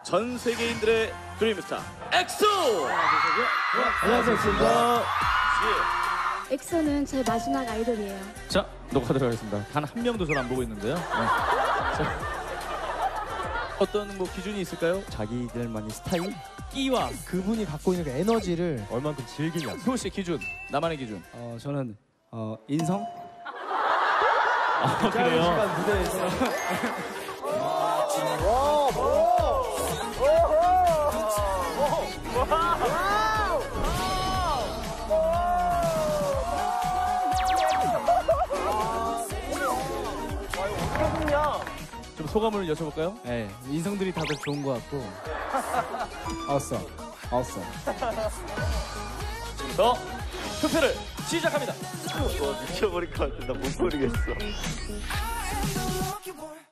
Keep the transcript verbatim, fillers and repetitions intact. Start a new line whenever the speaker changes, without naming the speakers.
전 세계인들의 드림스타 엑소.
안녕하세요, 엑소입니다.
엑소는 제 마지막 아이돌이에요.
자, 녹화 들어가겠습니다. 단 한 명도 저를 안 보고 있는데요. 네. 자, 어떤 뭐 기준이 있을까요?
자기들만의 스타일?
끼와
그분이 갖고 있는 그 에너지를 얼만큼 즐기냐.
효 씨 기준, 나만의 기준.
어, 저는 어, 인성?
아, 그래요?
시간 무대에서
좀 소감을 여쭤볼까요?
네, 인성들이 다들 좋은 것 같고. 아웠어, 아웠어.
지금부터 투표를 시작합니다.
와, 미쳐버릴 것 같아. 나 못 버리겠어.